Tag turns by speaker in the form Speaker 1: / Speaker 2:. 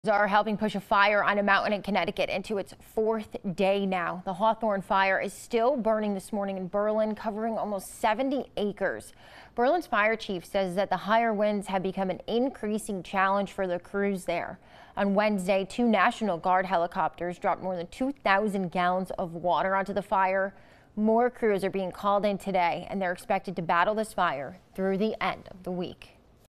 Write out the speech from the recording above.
Speaker 1: Are helping push a fire on a mountain in Connecticut into its fourth day now. The Hawthorne fire is still burning this morning in Berlin, covering almost 70 acres. Berlin's fire chief says that the higher winds have become an increasing challenge for the crews there. On Wednesday, 2 National Guard helicopters dropped more than 2,000 gallons of water onto the fire. More crews are being called in today, and they're expected to battle this fire through the end of the week.